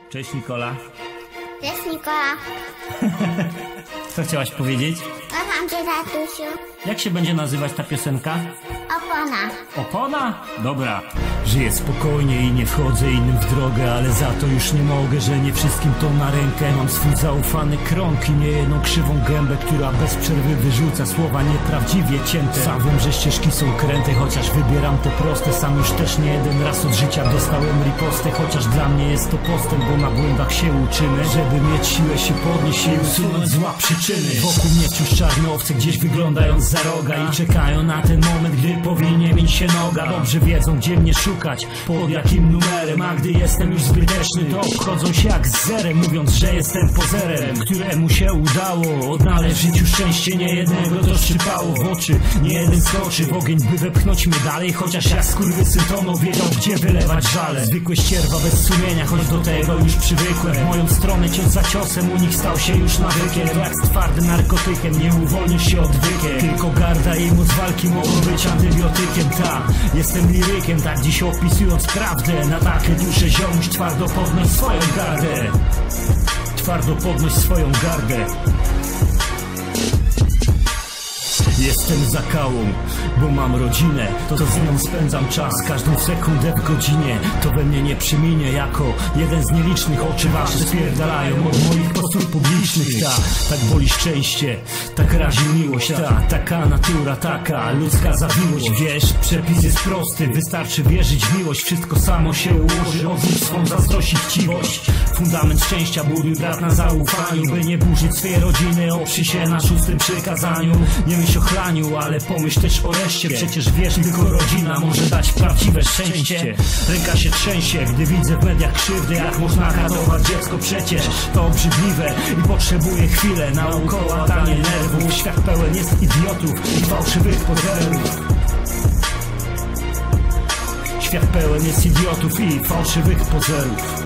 Cześć Nikola. Cześć Nikola. Co chciałaś powiedzieć? Kocham cię, tatusiu. Jak się będzie nazywać ta piosenka? Opona. Opona? Dobra. Żyję spokojnie i nie wchodzę innym w drogę, ale za to już nie mogę, że nie wszystkim to na rękę. Mam swój zaufany krąg i niejedną krzywą gębę, która bez przerwy wyrzuca słowa nieprawdziwie cięte. Sam wiem, że ścieżki są kręte, chociaż wybieram te proste. Sam już też nie jeden raz od życia dostałem ripostę, chociaż dla mnie jest to postęp, bo na błędach się uczymy, żeby mieć siłę się podnieść i usunąć zła przyczyny. Wokół mnie wciąż czarne owce gdzieś wyglądają za roga i czekają na ten moment, gdy powinien mieć się noga. Dobrze wiedzą, gdzie mnie szukać, pod jakim numerem, a gdy jestem już zbyteczny, to obchodzą się jak z zerem, mówiąc, że jestem pozerem, któremu się udało odnaleźć w życiu szczęście. Nie jednego to szczypało w oczy, nie jeden skoczy w ogień, by wepchnąć mnie dalej, chociaż ja skurwysyn tono wiedział, gdzie wylewać żale. Zwykłe ścierwa bez sumienia, choć do tego już przywykłem. W moją stronę cios za ciosem, u nich stał się już nawykiem. Jak z twardym narkotykiem, nie uwolnisz się odwykiem. Tylko garda i moc walki mogą być antybiotykiem. Ta, jestem lirykiem, tak dziś opisując prawdę. Na takie duże ziomuś twardo podnoś swoją gardę. Twardo podnoś swoją gardę. Jestem zakałą, bo mam rodzinę, to z nią spędzam czas, każdą sekundę w godzinie. To we mnie nie przeminie jako jeden z nielicznych. Oczy wasze spierdalają od moich postów publicznych. Tak boli szczęście, tak razi miłość. Taka natura, taka ludzka zawiłość. Wiesz, przepis jest prosty, wystarczy wierzyć w miłość. Wszystko samo się ułoży, odrzuć swą zazdrość i chciwość. Fundament szczęścia buduj, brat, na zaufaniu, by nie burzyć swojej rodziny. Oprzyj się na 6. przykazaniu. Nie myśl o chlaniu, ale pomyśl też o reszcie. Przecież wiesz, tylko rodzina może dać prawdziwe szczęście. Ręka się trzęsie, gdy widzę w mediach krzywdy, jak można katować dziecko. Przecież to obrzydliwe i potrzebuje chwilę naokoło latanie nerwów. Świat pełen jest idiotów i fałszywych pozerów. Świat pełen jest idiotów i fałszywych pozerów.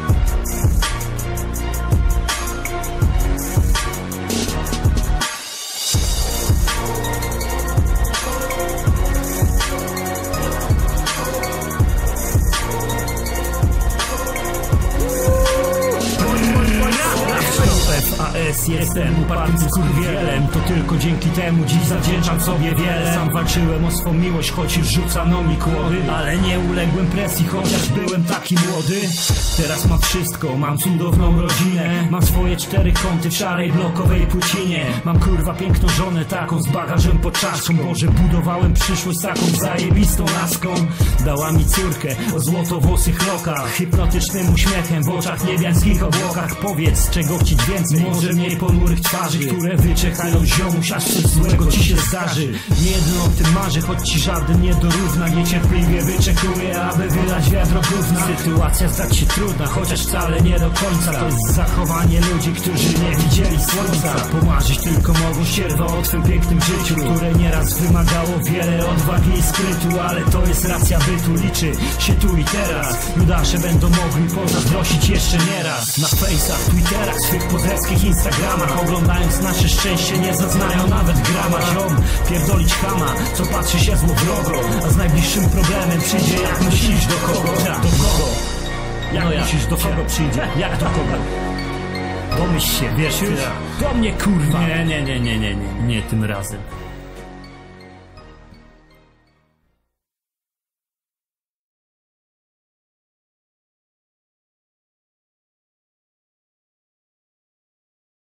Jestem upartym skurwielem, to tylko dzięki temu dziś zawdzięczam sobie wiele. Sam walczyłem o swą miłość, choć już rzucano mi kłody, ale nie uległem presji, chociaż byłem taki młody. Teraz mam wszystko, mam cudowną rodzinę, mam swoje 4 kąty w szarej blokowej płcinie. Mam kurwa piękną żonę, taką z bagażem pod czaszką. Boże, budowałem przyszłość taką zajebistą laską. Dała mi córkę o złotowłosych lokach, hipnotycznym uśmiechem w oczach, niebiańskich obłokach. Powiedz, czego chcieć więcej, może mniej ponurych twarzy, które wyczekają ziomuś, aż coś złego ci się zdarzy. Nie jeden o tym marzy, choć ci żaden nie dorówna. Niecierpliwie wyczekuję, aby wylać wiadro gówna. Sytuacja zdać się trudna, chociaż wcale nie do końca. To jest zachowanie ludzi, którzy nie widzieli słońca. Pomarzyć tylko mogą ścierwa o twym pięknym życiu, które nieraz wymagało wiele odwagi i skrytu. Ale to jest racja bytu, liczy się tu i teraz. Judasze będą mogli pozazdrościć jeszcze nieraz. Na fejsach, twitterach, swych pozerskich Instagramach, oglądając nasze szczęście, nie zaznają nawet grama. Ziom, pierdolić chama, co patrzy się złowrogo, a z najbliższym problemem przyjdzie, jak myślisz, do kogo? Do kogo? Jak myślisz, do kogo przyjdzie? Jak do kogo? Pomyśl się, wiesz już? Do mnie, kurwa! Nie tym razem.